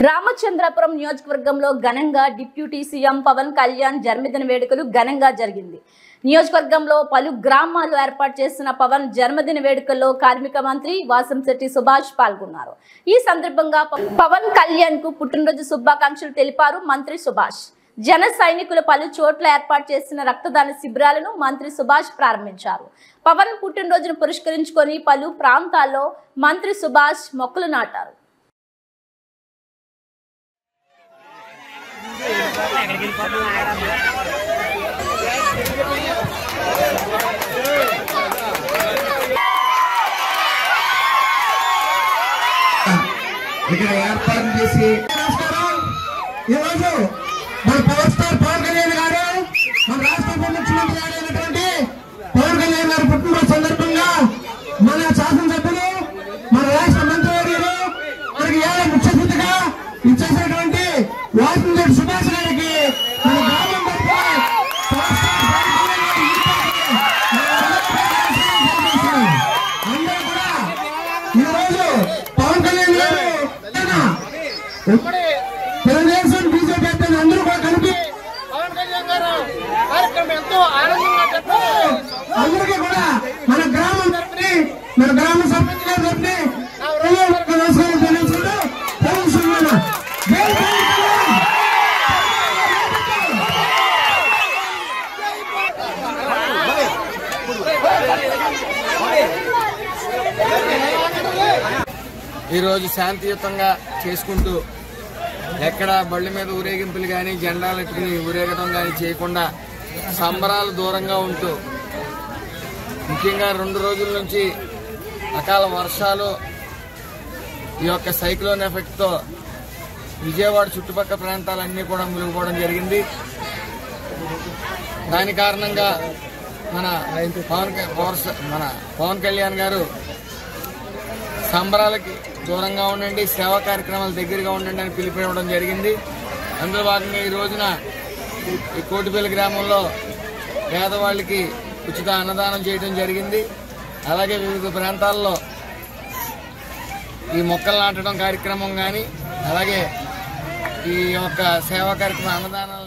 రామచంద్రపురం నియోజకవర్గంలో ఘనంగా deputy CM Pawan Kalyan జన్మదిన వేడుకలు ఘనంగా జరిగింది. నియోజకవర్గంలో పలు గ్రామాలు ఏర్పాటు చేసిన పవన్ జన్మదిన వేడుకల్లో కార్మిక మంత్రి వాసంశెట్టి సుభాష్ పాల్గొన్నారు. ఈ సందర్భంగా పవన్ కళ్యాణ్ కు పుట్టినరోజు శుభాకాంక్షలు తెలిపారు మంత్రి సుభాష్. జన సైనికులు పలు చోట్ల ఏర్పాటు చేసిన రక్తదాన శిబిరాలను మంత్రి సుభాష్ ప్రారంభించారు. పవన్ పుట్టినరోజును పురస్కరించుకొని పలు ప్రాంతాల్లో మంత్రి సుభాష్ మొక్కలు నాటారు. ఇక్కడ ఏర్పాటు చేసి ఈరోజు మన పవర్ స్టార్ పవన్ కళ్యాణ్ గారు మన రాష్ట్ర ముఖ్యమంత్రి గారైనటువంటి పవన్ కళ్యాణ్ గారు పుట్టినరోజు సందర్భంగా మన శాసనసభ్యులు మన రాష్ట్ర మంత్రివర్యులు మనకి ఏదో ముఖ్య అతిథిగా ఇచ్చేసినటువంటి వాసంశెట్టి సుభాష్ గారికి మన గ్రామం అందరూ కూడా ఈరోజు పవన్ కళ్యాణ్ గారు తెలుగుదేశం బీజేపీ అభ్యర్థులు అందరూ కూడా కలిపి పవన్ కళ్యాణ్ గారు కార్యక్రమం ఎంతో ఆనందంగా చెప్పారు. అందరికీ కూడా మన గ్రామం తరఫున మన గ్రామ సర్పంచ్ గారి తరఫున నమస్కారం తెలియజేస్తూ ఈరోజు శాంతియుతంగా చేసుకుంటూ ఎక్కడ బళ్ళ మీద ఊరేగింపులు కానీ జెండాలు ఎట్టుకుని ఊరేగడం కానీ చేయకుండా సంబరాలు దూరంగా ఉంటూ ముఖ్యంగా 2 రోజుల నుంచి అకాల వర్షాలు ఈ యొక్క సైక్లోన్ ఎఫెక్ట్తో విజయవాడ చుట్టుపక్కల ప్రాంతాలన్నీ కూడా మునిగిపోవడం జరిగింది. దాని కారణంగా మన పవన్ కళ్యాణ్ గారు సంబరాలకి దూరంగా ఉండండి, సేవా కార్యక్రమాల దగ్గరగా ఉండండి అని పిలుపునివ్వడం జరిగింది. అందులో భాగంగా ఈ రోజున ఈ కోటిపల్లి గ్రామంలో పేదవాళ్ళకి ఉచిత అన్నదానం చేయడం జరిగింది. అలాగే వివిధ ప్రాంతాల్లో ఈ మొక్కలు నాటడం కార్యక్రమం కానీ అలాగే ఈ యొక్క సేవా కార్యక్రమం అన్నదానం